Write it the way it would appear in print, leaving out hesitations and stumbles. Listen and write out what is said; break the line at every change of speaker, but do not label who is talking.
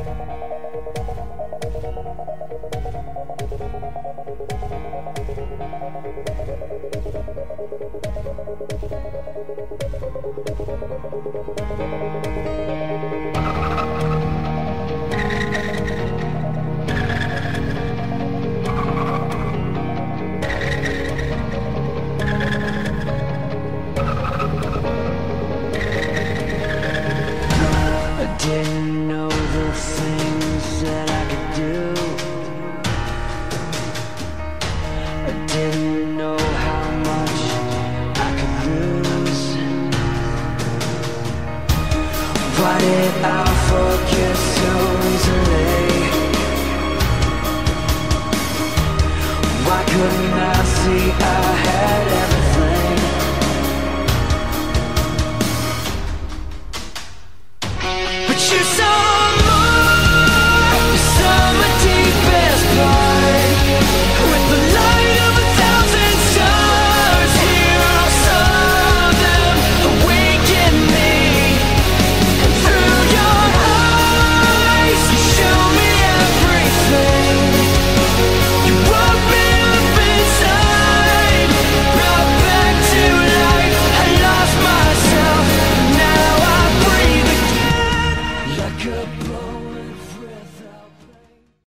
Didn't know the things that I could do. I didn't know how much I could lose. Why did I forget so easily? Why couldn't I see I had everything? But you're so